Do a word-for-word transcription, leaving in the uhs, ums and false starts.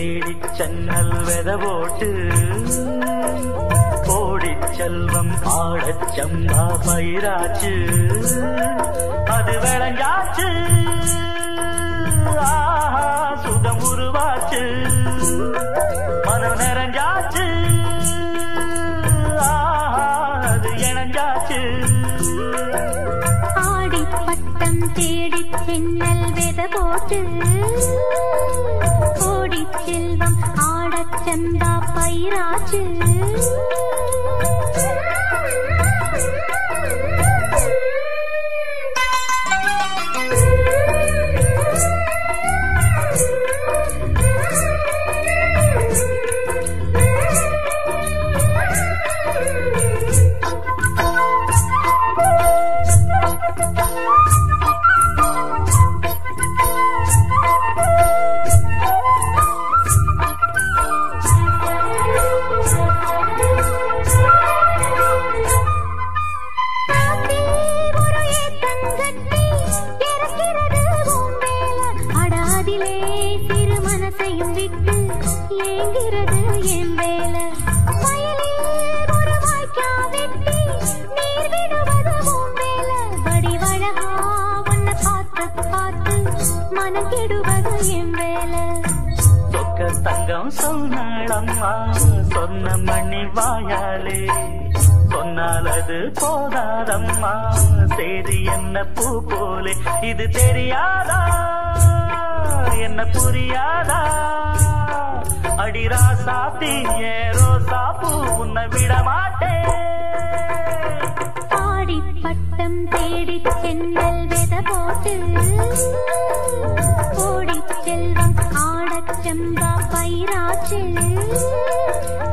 தேடிச் சென்னல் வெதவோட்டு கோடிச் செல்வம் ஆடச் சம்பா பயிராச்சு அது விளைஞ்சாச்சு ஆஹா சுகம் உருவாச்சு மனம் நிறைஞ்சாச்சு ஆஹா அது இணைஞ்சாச்சு ஆடி பட்டம் தேடி சென்னல் வெத போட்டு கோடி செல்வம் ஆடச் சந்தா பயிராச்சு தங்கம் சொன்னாளம்மா சொன்ன மணி வாயாலே சொன்னால் அது போதாதம்மா சேதி என்ன பூ போலே இது தெரியாதா என்ன புரியாதா அடிரா சாத்தி ஏரோ சாப்பு உன்னை விட மாட்டேன் ஆடி பட்டம் தேடி சென்னல் வெத போட்டு கோடி செல்வம் ஆடச் சம்பா பயிராச்சு